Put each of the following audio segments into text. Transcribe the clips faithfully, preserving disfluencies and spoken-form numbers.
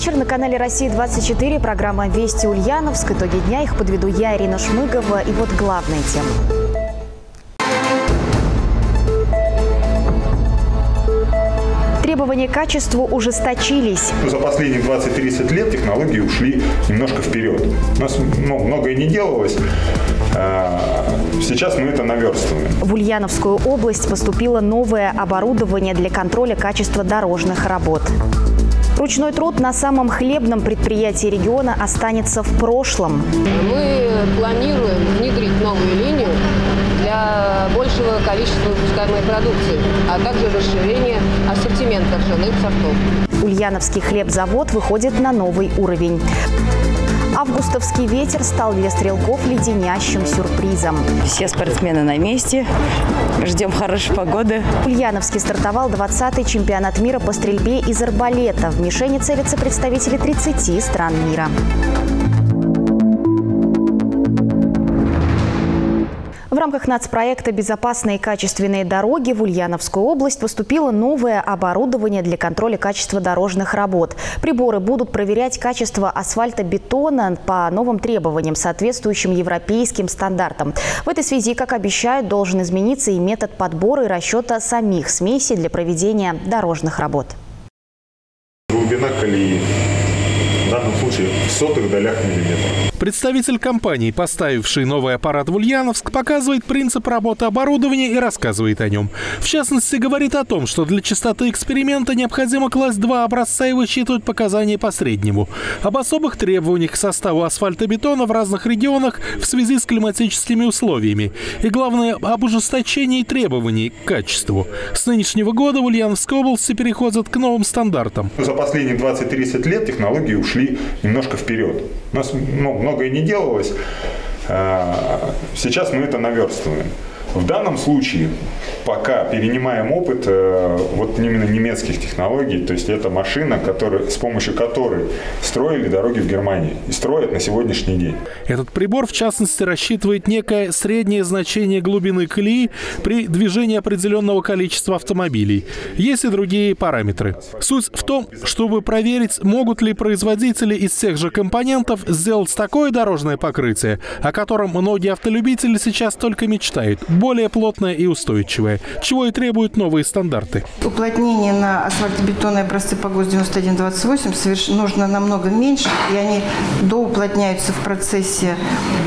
вечер. На канале Россия двадцать четыре. Программа «Вести Ульяновск». Итоги дня. Их подведу я, Ирина Шмыгова. И вот главные темы. Требования к качеству ужесточились. За последние двадцать-тридцать лет технологии ушли немножко вперед. У нас ну, многое не делалось. Сейчас мы это наверстываем. В Ульяновскую область поступило новое оборудование для контроля качества дорожных работ. Ручной труд на самом хлебном предприятии региона останется в прошлом. Мы планируем внедрить новую линию для большего количества выпускаемой продукции, а также расширение ассортимента ржаных сортов. Ульяновский хлебзавод выходит на новый уровень. Августовский ветер стал для стрелков леденящим сюрпризом. Все спортсмены на месте. Ждем хорошей погоды. В Ульяновске стартовал двадцатый чемпионат мира по стрельбе из арбалета. В мишени целятся представители тридцати стран мира. В рамках нацпроекта «Безопасные и качественные дороги» в Ульяновскую область поступило новое оборудование для контроля качества дорожных работ. Приборы будут проверять качество асфальтобетона по новым требованиям, соответствующим европейским стандартам. В этой связи, как обещают, должен измениться и метод подбора и расчета самих смесей для проведения дорожных работ. Глубина колеи в данном случае в сотых долях миллиметра. Представитель компании, поставивший новый аппарат в Ульяновск, показывает принцип работы оборудования и рассказывает о нем. В частности, говорит о том, что для частоты эксперимента необходимо класть два образца и высчитывать показания по среднему. Об особых требованиях к составу асфальтобетона в разных регионах в связи с климатическими условиями. И главное, об ужесточении требований к качеству. С нынешнего года в Ульяновской области переходят к новым стандартам. За последние двадцать-тридцать лет технологии ушли немножко вперед. У нас ну, многое не делалось. Сейчас мы это наверстываем. В данном случае пока перенимаем опыт вот именно немецких технологий, то есть это машина, которая, с помощью которой строили дороги в Германии и строят на сегодняшний день. Этот прибор, в частности, рассчитывает некое среднее значение глубины колеи при движении определенного количества автомобилей. Есть и другие параметры. Суть в том, чтобы проверить, могут ли производители из тех же компонентов сделать такое дорожное покрытие, о котором многие автолюбители сейчас только мечтают, более плотное и устойчивое, чего и требуют новые стандарты. Уплотнение на асфальтобетонные образцы по ГОСТ девяносто один двадцать восемь соверш... нужно намного меньше, и они доуплотняются в процессе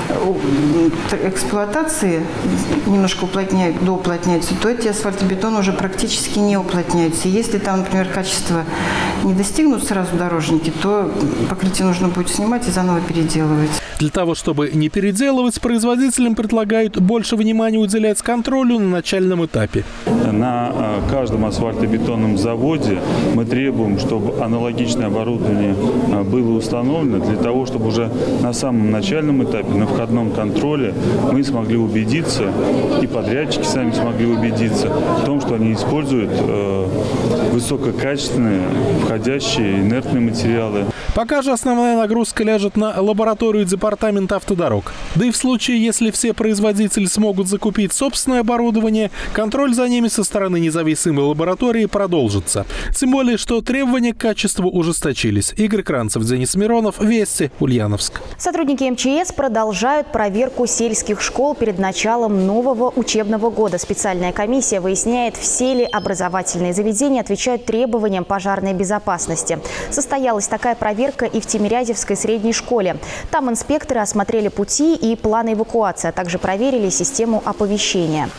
эксплуатации, немножко уплотняют, доуплотняются, то эти асфальтобетоны уже практически не уплотняются. Если там, например, качество не достигнут сразу дорожники, то покрытие нужно будет снимать и заново переделывать. Для того, чтобы не переделывать, производителям предлагают больше внимания уделять контролю на начальном этапе. На каждом асфальтобетонном заводе мы требуем, чтобы аналогичное оборудование было установлено для того, чтобы уже на самом начальном этапе, на входном контроле, мы смогли убедиться, и подрядчики сами смогли убедиться в том, что они используют высококачественные входящие инертные материалы. Пока же основная нагрузка ляжет на лабораторию департамента автодорог. Да и в случае, если все производители смогут закупить собственное оборудование, контроль за ними со стороны независимой лаборатории продолжится. Тем более, что требования к качеству ужесточились. Игорь Кранцев, Денис Миронов, Вести, Ульяновск. Сотрудники эм че эс продолжают проверку сельских школ перед началом нового учебного года. Специальная комиссия выясняет, все ли образовательные заведения отвечают требованиям пожарной безопасности. Состоялась такая проверка и в Тимирязевской средней школе. Там инспекторы осмотрели пути и планы эвакуации, а также проверили систему оповещения.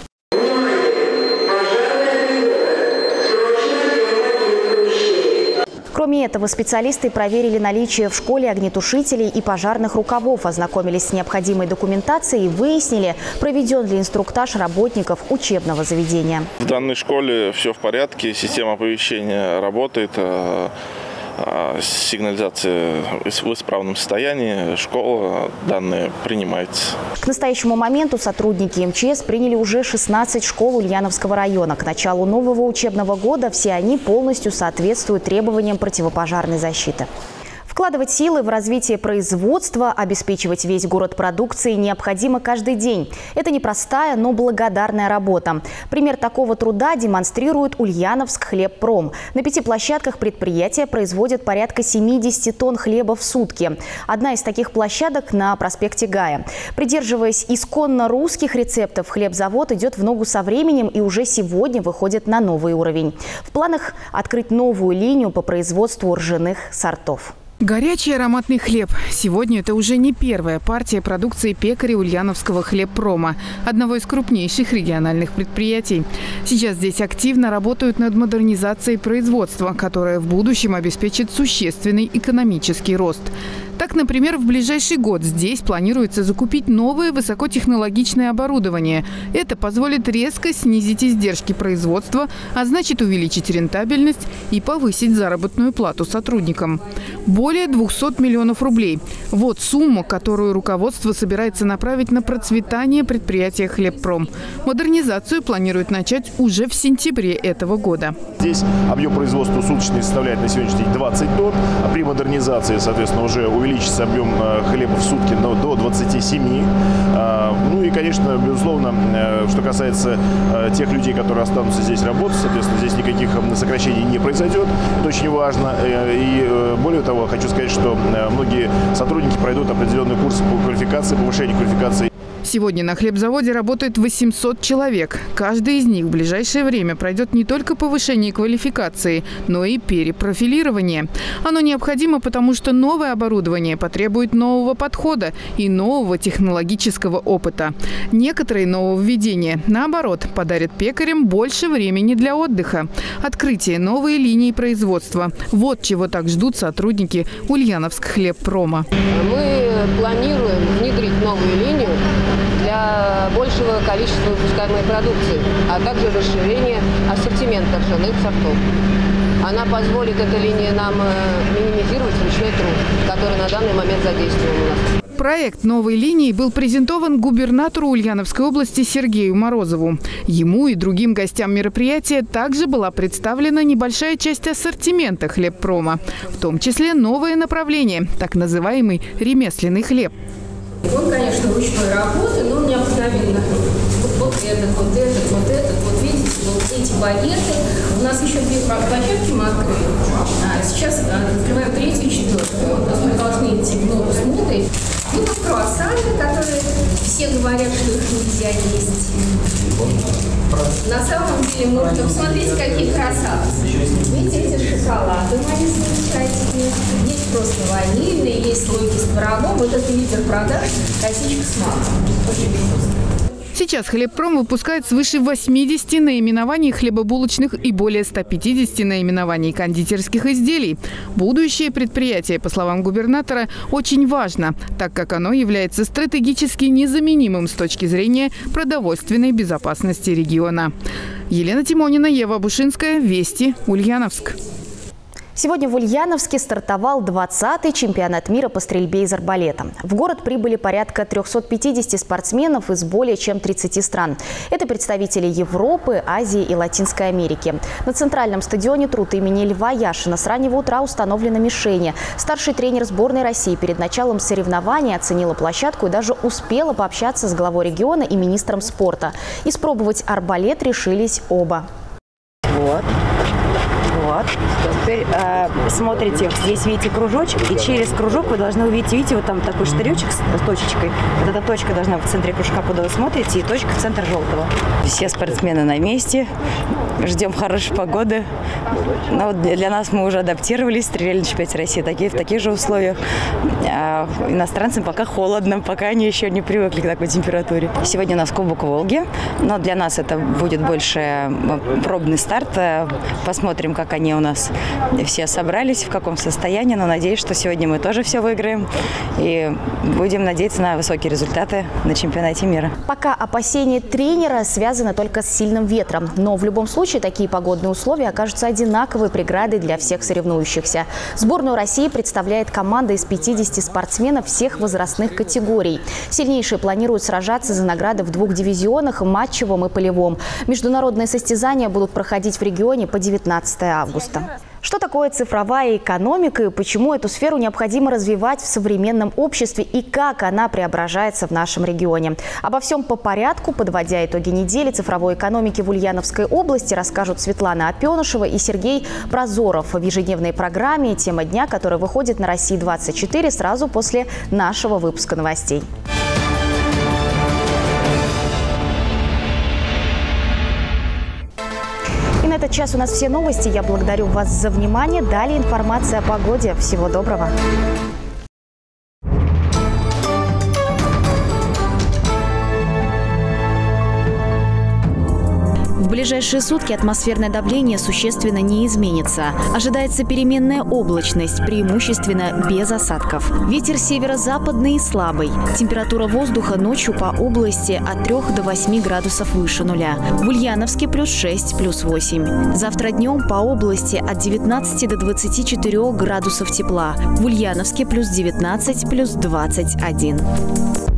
Кроме этого, специалисты проверили наличие в школе огнетушителей и пожарных рукавов, ознакомились с необходимой документацией и выяснили, проведен ли инструктаж работников учебного заведения. В данной школе все в порядке, система оповещения работает. Сигнализация в исправном состоянии, школа данные принимается. К настоящему моменту сотрудники эм че эс приняли уже шестнадцать школ Ульяновского района. К началу нового учебного года все они полностью соответствуют требованиям противопожарной защиты. В Вкладывать силы в развитие производства, обеспечивать весь город продукцией необходимо каждый день. Это непростая, но благодарная работа. Пример такого труда демонстрирует Ульяновск хлебпром. На пяти площадках предприятия производят порядка семидесяти тонн хлеба в сутки. Одна из таких площадок на проспекте Гая. Придерживаясь исконно русских рецептов, хлебзавод идет в ногу со временем и уже сегодня выходит на новый уровень. В планах открыть новую линию по производству ржаных сортов. Горячий ароматный хлеб. Сегодня это уже не первая партия продукции пекаря Ульяновского хлебпрома, одного из крупнейших региональных предприятий. Сейчас здесь активно работают над модернизацией производства, которое в будущем обеспечит существенный экономический рост. Так, например, в ближайший год здесь планируется закупить новое высокотехнологичное оборудование. Это позволит резко снизить издержки производства, а значит увеличить рентабельность и повысить заработную плату сотрудникам. Более двухсот миллионов рублей. Вот сумма, которую руководство собирается направить на процветание предприятия «Хлебпром». Модернизацию планируют начать уже в сентябре этого года. Здесь объем производства суточный составляет на сегодняшний день двадцать тонн. А при модернизации, соответственно, уже увеличится объем хлеба в сутки до двадцати семи. Ну и, конечно, безусловно, что касается тех людей, которые останутся здесь работать, соответственно, здесь никаких сокращений не произойдет. Это очень важно. И более того, хочу сказать, что многие сотрудники пройдут определенные курсы по квалификации, повышению квалификации. Сегодня на хлебзаводе работает восемьсот человек. Каждый из них в ближайшее время пройдет не только повышение квалификации, но и перепрофилирование. Оно необходимо, потому что новое оборудование потребует нового подхода и нового технологического опыта. Некоторые нововведения, наоборот, подарят пекарям больше времени для отдыха. Открытие новой линии производства. Вот чего так ждут сотрудники Ульяновск хлебпрома. Мы планируем внедрить новую линию для большего количества выпускаемой продукции, а также расширение ассортимента ржаных сортов. Она позволит, эта линия, нам минимизировать ручной труд, который на данный момент задействован у нас. Проект новой линии был презентован губернатору Ульяновской области Сергею Морозову. Ему и другим гостям мероприятия также была представлена небольшая часть ассортимента хлебпрома, в том числе новое направление, так называемый ремесленный хлеб. Он, конечно, ручной работы, но он необыкновенно. Вот, вот этот, вот этот, вот этот, вот видите, вот эти багеты. У нас еще две площадки мы открыли. А сейчас открываем третью и четвертую. То есть мы должны идти в ногу с модой. Ну, вот круассаны, которые все говорят, что их нельзя есть. На самом деле, можно посмотреть, какие красавцы. Видите, эти шоколады мои замечательные. Есть просто ванильные, есть слойки с творогом. Вот это лидер продаж косичка с маком. Очень вкусно. Сейчас хлебпром выпускает свыше восьмидесяти наименований хлебобулочных и более ста пятидесяти наименований кондитерских изделий. Будущее предприятия, по словам губернатора, очень важно, так как оно является стратегически незаменимым с точки зрения продовольственной безопасности региона. Елена Тимонина, Ева Бушинская, Вести, Ульяновск. Сегодня в Ульяновске стартовал двадцатый чемпионат мира по стрельбе из арбалета. В город прибыли порядка трёхсот пятидесяти спортсменов из более чем тридцати стран. Это представители Европы, Азии и Латинской Америки. На центральном стадионе «Труд» имени Льва Яшина с раннего утра установлены мишени. Старший тренер сборной России перед началом соревнований оценила площадку и даже успела пообщаться с главой региона и министром спорта. Испробовать арбалет решились оба. Вот. Вот. Теперь э, смотрите, здесь видите кружочек, и через кружок вы должны увидеть, видите, вот там такой штыречек с точечкой. Вот эта точка должна в центре кружка, куда вы смотрите, и точка в центр желтого. Все спортсмены на месте, ждем хорошей погоды. Но вот для нас мы уже адаптировались, стреляли на чемпионате России такие, в таких же условиях. А иностранцам пока холодно, пока они еще не привыкли к такой температуре. Сегодня у нас Кубок Волги, но для нас это будет больше пробный старт. Посмотрим, как они у нас все собрались, в каком состоянии, но надеюсь, что сегодня мы тоже все выиграем и будем надеяться на высокие результаты на чемпионате мира. Пока опасения тренера связаны только с сильным ветром, но в любом случае такие погодные условия окажутся одинаковой преградой для всех соревнующихся. Сборную России представляет команда из пятидесяти спортсменов всех возрастных категорий. Сильнейшие планируют сражаться за награды в двух дивизионах – матчевом и полевом. Международные состязания будут проходить в регионе по девятнадцатое августа. Что такое цифровая экономика и почему эту сферу необходимо развивать в современном обществе и как она преображается в нашем регионе? Обо всем по порядку, подводя итоги недели цифровой экономики в Ульяновской области, расскажут Светлана Опенышева и Сергей Прозоров в ежедневной программе «Тема дня», которая выходит на Россия двадцать четыре сразу после нашего выпуска новостей. На этот час у нас все новости. Я благодарю вас за внимание. Далее информация о погоде. Всего доброго. В ближайшие сутки атмосферное давление существенно не изменится. Ожидается переменная облачность, преимущественно без осадков. Ветер северо-западный и слабый. Температура воздуха ночью по области от трёх до восьми градусов выше нуля. В Ульяновске плюс шесть, плюс восемь. Завтра днем по области от девятнадцати до двадцати четырёх градусов тепла. В Ульяновске плюс девятнадцать, плюс двадцать один.